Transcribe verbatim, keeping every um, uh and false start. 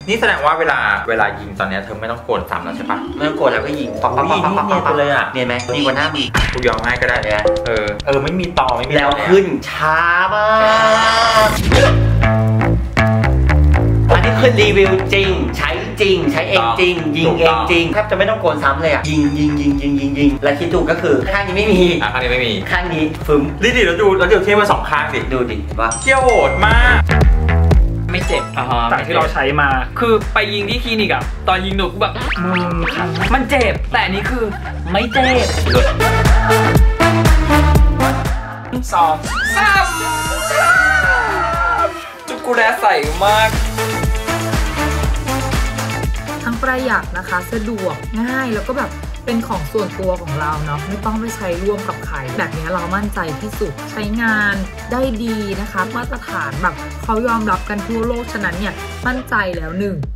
นี่แสดงว่าเวลาเวลายิงตอนนี้เธอไม่ต้องโกนซ้ำแล้วใช่ปะไม่ต้องโกนแล้วก็ยิงปั๊บปั๊บปั๊บปั๊บปั๊บเลยอ่ะเนียนไหมดีกว่าหน้ามึงกูยอมให้ก็ได้เลยเออเออไม่มีต่อไม่มีแล้วขึ้นช้ามากอันนี้คือรีวิวจริงใช้จริงใช้เองจริงยิงเองจริงแทบจะไม่ต้องโกนซ้ำเลยอ่ะยิงยิงยิงยิงยิงยิงและคิดถูกก็คือข้างนี้ไม่มีอ่ะข้างนี้ไม่มีข้างนี้ฟึมดิดิแล้วดูแล้วเดี๋ยวเทียบมาสองข้างดิดูดิว่าเที่ยวโหดมากไม่เจ็บจากที่เราใช้มาคือไปยิงที่คลินิกอะตอนยิงหนูแบบมึงมันเจ็บแต่อันนี้คือไม่เจ็บสองสามจุกกูแลใส่มากทั้งประหยัดนะคะสะดวกง่ายแล้วก็แบบเป็นของส่วนตัวของเราเนาะไม่ต้องไปใช้ร่วมกับใครแบบนี้เรามั่นใจที่สุดใช้งานได้ดีนะคะมาตรฐานแบบเขายอมรับกันทั่วโลกฉะนั้นเนี่ยมั่นใจแล้วหนึ่ง